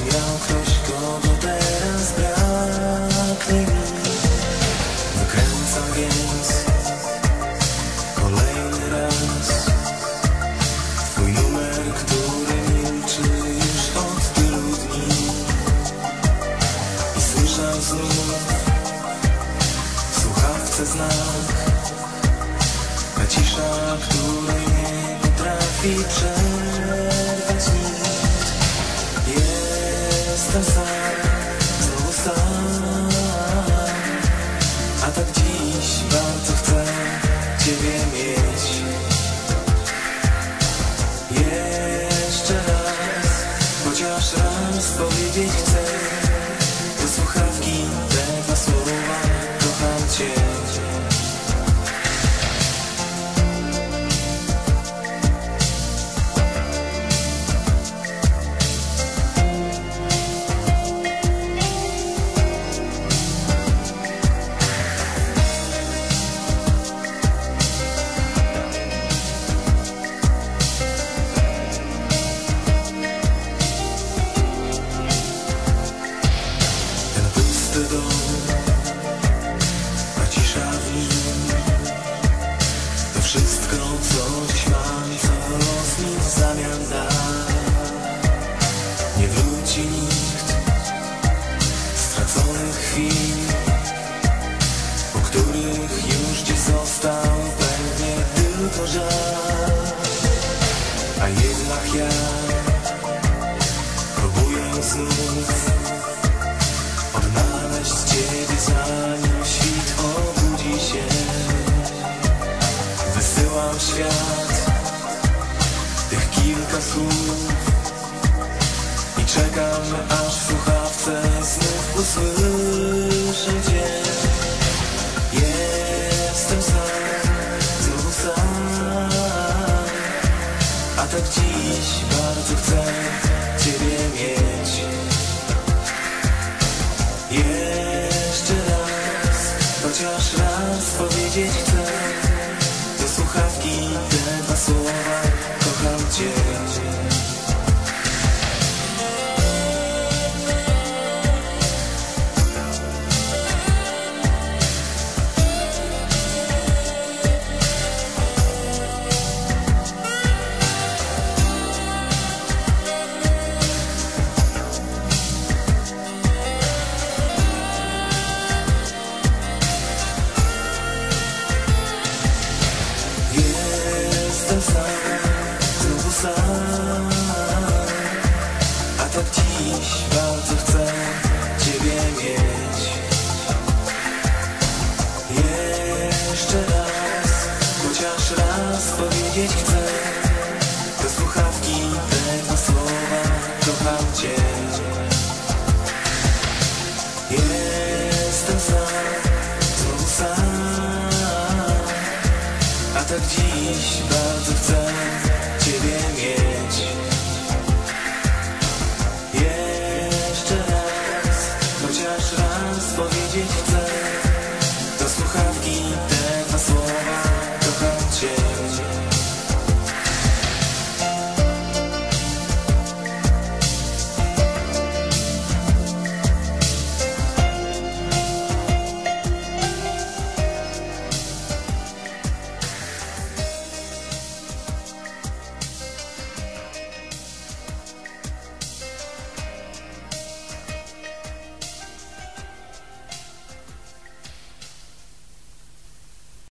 miał ktoś, kogo teraz braknie mi. Wykręcam więc kolejny raz twój numer, który milczy już od tylu dni. I słyszę znów w słuchawce znak, ta cisza, której nie potrafi przerwać nikt. Jestem sam, znowu sam, a tak dziś bardzo chcę Ciebie mieć. Jeszcze raz, chociaż raz powiedzieć chcę do słuchawki te dwa słowa: kocham Cię. Wszystko, co dziś mam, co los mi w zamian da. Nie wróci nikt straconych chwil, po których już dziś został pewnie tylko żal. A jednak ja próbuję znów odnaleźć Ciebie, zanim świt obudzi się. Wysyłam w świat tych kilka słów i czekam, aż w słuchawce znów usłyszę Cię. Jestem sam, znowu sam, a tak dziś bardzo chcę Ciebie mieć. Jeszcze raz, chociaż raz powiedzieć chcę do słuchawki te dwa słowa: kocham Cię. Jestem sam, znowu sam, a tak dziś bardzo chcę Ciebie mieć. Jeszcze raz, chociaż raz powiedzieć chcę do słuchawki te dwa słowa: kocham Cię. Jestem sam, znowu sam, a tak dziś